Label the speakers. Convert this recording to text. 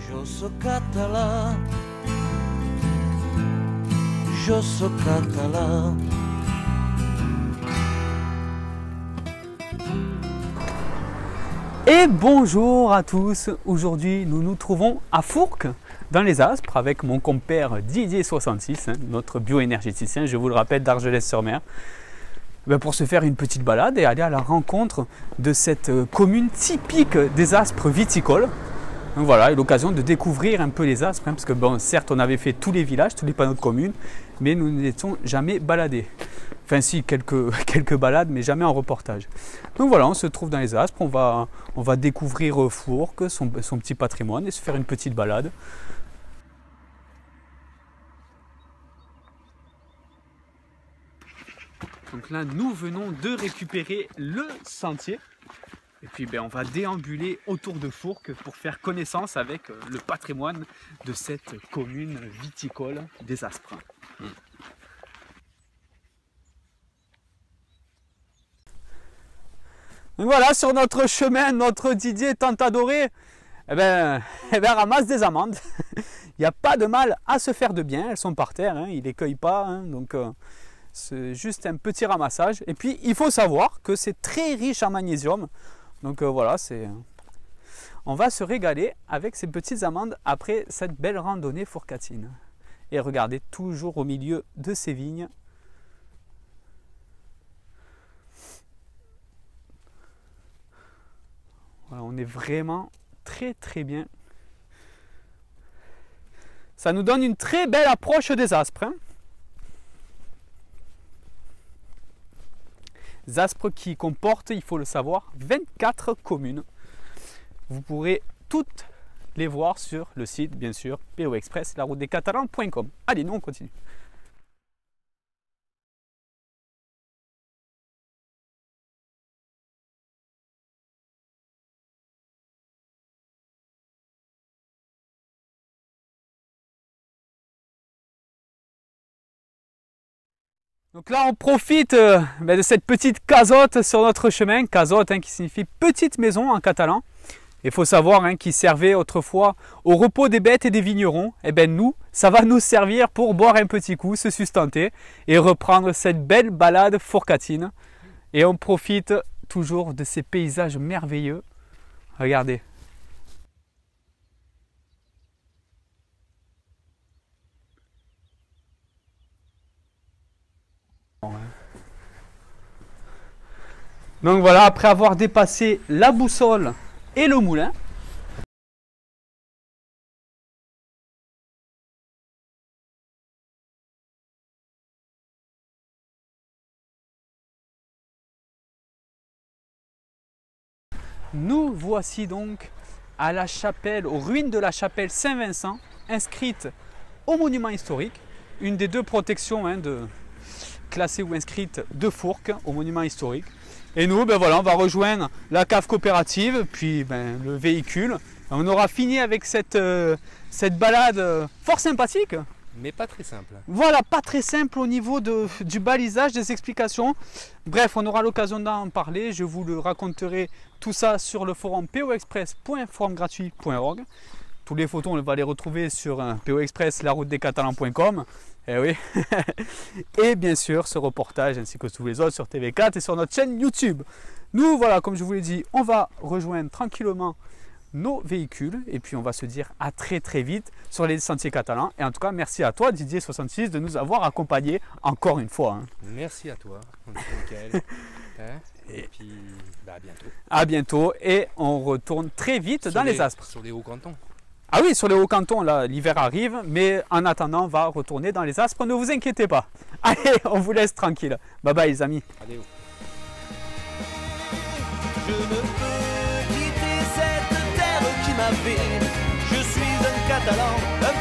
Speaker 1: Jo sóc català, jo sóc català.
Speaker 2: Et bonjour à tous, aujourd'hui nous nous trouvons à Fourques, dans les Aspres, avec mon compère Didier66, notre bioénergéticien, je vous le rappelle, d'Argelès-sur-Mer, pour se faire une petite balade et aller à la rencontre de cette commune typique des Aspres viticoles. Donc voilà, l'occasion de découvrir un peu les Aspres, parce que bon, certes on avait fait tous les villages, tous les panneaux de communes, mais nous n'étions jamais baladés. Enfin si, quelques balades, mais jamais en reportage. Donc voilà, on se trouve dans les Aspres, on va découvrir Fourques, son petit patrimoine et se faire une petite balade. Donc là, nous venons de récupérer le sentier. Et puis on va déambuler autour de Fourques pour faire connaissance avec le patrimoine de cette commune viticole des Aspres. Donc voilà, sur notre chemin, notre Didier tant adoré ramasse des amandes. Il n'y a pas de mal à se faire de bien, elles sont par terre, hein, il ne les cueille pas, hein, donc c'est juste un petit ramassage. Et puis il faut savoir que c'est très riche en magnésium. Donc voilà, on va se régaler avec ces petites amandes après cette belle randonnée fourcatine. Et regardez, toujours au milieu de ces vignes. Voilà, on est vraiment très bien. Ça nous donne une très belle approche des Aspres. Hein. Aspres qui comportent, il faut le savoir, 24 communes. Vous pourrez toutes les voir sur le site, bien sûr, PO Express, laroutedescatalans.com. Allez, nous on continue. Donc là, on profite de cette petite casotte sur notre chemin. Casotte qui signifie petite maison en catalan. Il faut savoir qui servait autrefois au repos des bêtes et des vignerons. Et bien nous, ça va nous servir pour boire un petit coup, se sustenter et reprendre cette belle balade fourcatine. Et on profite toujours de ces paysages merveilleux. Regardez. Donc voilà, après avoir dépassé la boussole et le moulin, nous voici donc à la chapelle, aux ruines de la chapelle Saint-Vincent, inscrite au monument historique, une des deux protections classées ou inscrites de Fourques au monument historique. Et nous, voilà, on va rejoindre la cave coopérative, puis le véhicule. On aura fini avec cette balade fort sympathique.
Speaker 3: Mais pas très simple.
Speaker 2: Voilà, pas très simple au niveau du balisage, des explications. Bref, on aura l'occasion d'en parler. Je vous le raconterai tout ça sur le forum poexpress.forumgratuit.org. Toutes les photos, on va les retrouver sur POExpress, laroutedescatalans.com. Eh oui. Et bien sûr, ce reportage ainsi que tous les autres sur TV4 et sur notre chaîne YouTube. Nous, voilà, comme je vous l'ai dit, on va rejoindre tranquillement nos véhicules et puis on va se dire à très vite sur les sentiers catalans. Et en tout cas, merci à toi, Didier66, de nous avoir accompagnés encore une fois. Hein.
Speaker 3: Merci à toi, Michael. Et puis, à bientôt.
Speaker 2: À bientôt et on retourne très vite dans les Aspres.
Speaker 3: Sur les hauts cantons.
Speaker 2: Ah oui, sur les hauts cantons, là, l'hiver arrive, mais en attendant, on va retourner dans les Aspres, ne vous inquiétez pas. Allez, on vous laisse tranquille. Bye bye les amis.
Speaker 3: Allez.
Speaker 1: Je ne peux quitter cette terre qui m'a fait. Je suis un Catalan, un